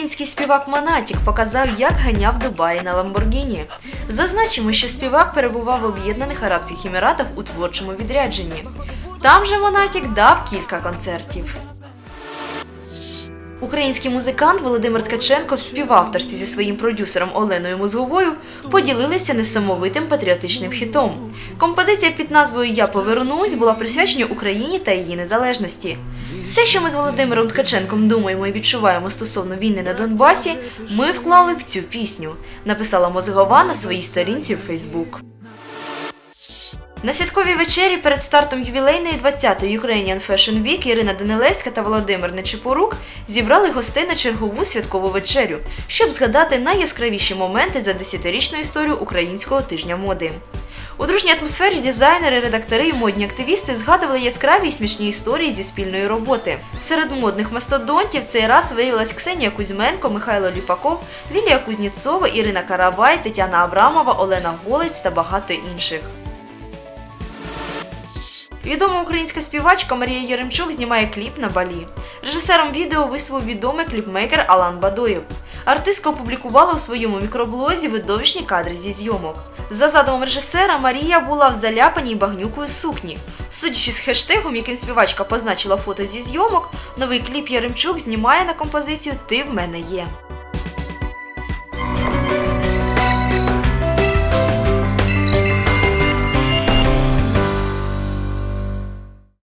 Український співак Монатік показав, як ганяв Дубаї на Ламборгіні. Зазначимо, що співак перебував в Об'єднаних Арабських Еміратах у творчому відрядженні. Там же Монатік дав кілька концертів. Український музикант Володимир Ткаченко в співавторстві зі своїм продюсером Оленою Мозговою поділилися несамовитим патріотичним хітом. Композиція під назвою «Я повернусь» була присвячена Україні та її незалежності. Все, що ми з Володимиром Ткаченком думаємо і відчуваємо стосовно війни на Донбасі, ми вклали в цю пісню, написала Мозгова на своїй сторінці в Фейсбук. На святковій вечері перед стартом ювілейної 20-ї Ukrainian Fashion Week Ірина Данилевська та Володимир Нечипорук зібрали гостей на чергову святкову вечерю, щоб згадати найяскравіші моменти за 10-річну історію Українського тижня моди. У дружній атмосфері дизайнери, редактори і модні активісти згадували яскраві й смішні історії зі спільної роботи. Серед модних мастодонтів цей раз виявилась Ксенія Кузьменко, Михайло Ліпаков, Лілія Кузніцова, Ірина Каравай, Тетяна Абрамова, Олена Голець та багато інших. Відома українська співачка Марія Яремчук знімає кліп на Балі. Режисером відео виступив відомий кліпмейкер Алан Бадоєв. Артистка опублікувала у своєму мікроблозі видовищні кадри зі зйомок. За задумом режисера, Марія була в заляпаній багнюкою сукні. Судячи з хештегом, яким співачка позначила фото зі зйомок, новий кліп Яремчук знімає на композицію «Ти в мене є».